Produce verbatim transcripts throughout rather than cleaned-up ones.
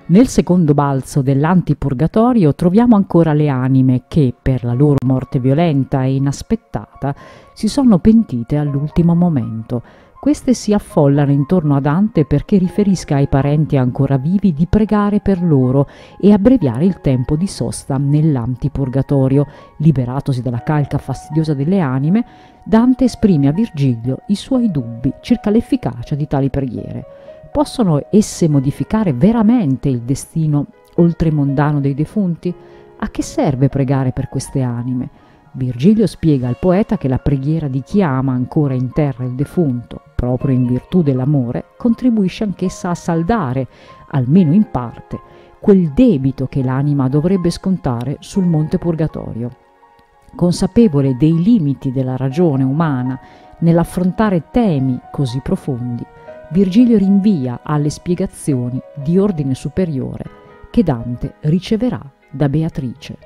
Nel secondo balzo dell'Antipurgatorio troviamo ancora le anime che, per la loro morte violenta e inaspettata, si sono pentite all'ultimo momento. Queste si affollano intorno a Dante perché riferisca ai parenti ancora vivi di pregare per loro e abbreviare il tempo di sosta nell'Antipurgatorio. Liberatosi dalla calca fastidiosa delle anime, Dante esprime a Virgilio i suoi dubbi circa l'efficacia di tali preghiere. Possono esse modificare veramente il destino oltremondano dei defunti? A che serve pregare per queste anime? Virgilio spiega al poeta che la preghiera di chi ama ancora in terra il defunto, proprio in virtù dell'amore, contribuisce anch'essa a saldare, almeno in parte, quel debito che l'anima dovrebbe scontare sul monte Purgatorio. Consapevole dei limiti della ragione umana nell'affrontare temi così profondi, Virgilio rinvia alle spiegazioni di ordine superiore che Dante riceverà da Beatrice.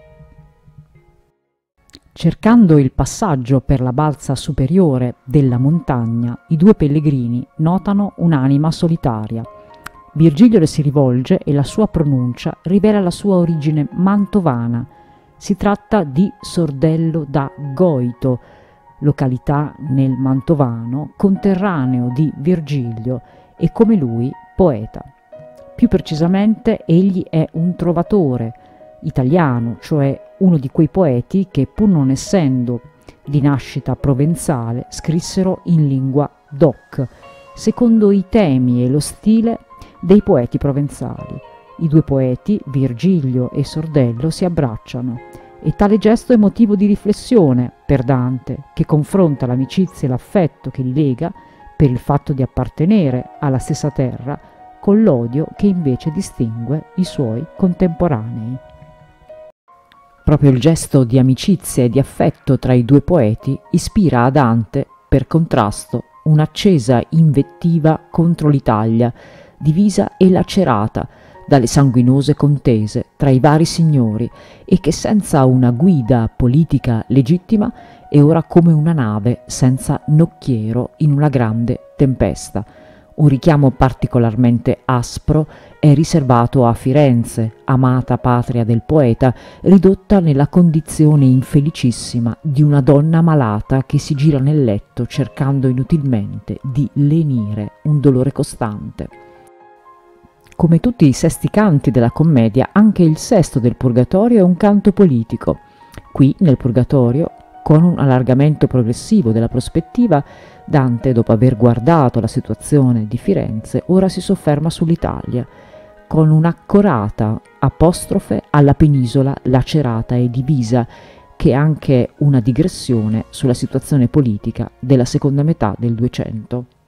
Cercando il passaggio per la balza superiore della montagna, i due pellegrini notano un'anima solitaria. Virgilio le si rivolge e la sua pronuncia rivela la sua origine mantovana. Si tratta di Sordello da Goito, località nel Mantovano, conterraneo di Virgilio e come lui poeta. Più precisamente egli è un trovatore italiano, cioè uno di quei poeti che, pur non essendo di nascita provenzale, scrissero in lingua doc, secondo i temi e lo stile dei poeti provenzali. I due poeti, Virgilio e Sordello, si abbracciano e tale gesto è motivo di riflessione per Dante, che confronta l'amicizia e l'affetto che li lega per il fatto di appartenere alla stessa terra con l'odio che invece distingue i suoi contemporanei. Proprio il gesto di amicizia e di affetto tra i due poeti ispira a Dante, per contrasto, un'accesa invettiva contro l'Italia, divisa e lacerata dalle sanguinose contese tra i vari signori e che senza una guida politica legittima è ora come una nave senza nocchiero in una grande tempesta. Un richiamo particolarmente aspro è riservato a Firenze, amata patria del poeta, ridotta nella condizione infelicissima di una donna malata che si gira nel letto cercando inutilmente di lenire un dolore costante. Come tutti i sesti canti della commedia, anche il sesto del Purgatorio è un canto politico. Qui, nel Purgatorio, con un allargamento progressivo della prospettiva, Dante, dopo aver guardato la situazione di Firenze, ora si sofferma sull'Italia, con un'accorata apostrofe alla penisola lacerata e divisa, che è anche una digressione sulla situazione politica della seconda metà del Duecento.